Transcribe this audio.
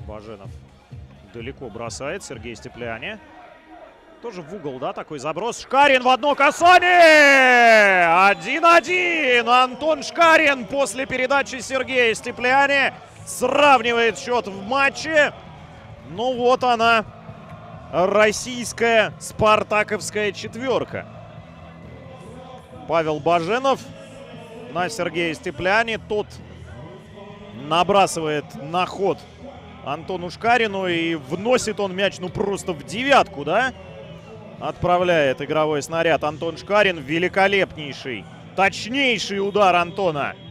Баженов далеко бросает. Сергей Степляне. Тоже в угол, да, такой заброс. Шкарин в одно касание! 1-1. Антон Шкарин после передачи Сергея Степляне сравнивает счет в матче. Ну вот она, российская спартаковская четверка. Павел Баженов на Сергея Степляне. Тот набрасывает на ход Антону Шкарину и вносит он мяч, ну, просто в девятку, да? Отправляет игровой снаряд Антон Шкарин. Великолепнейший, точнейший удар Антона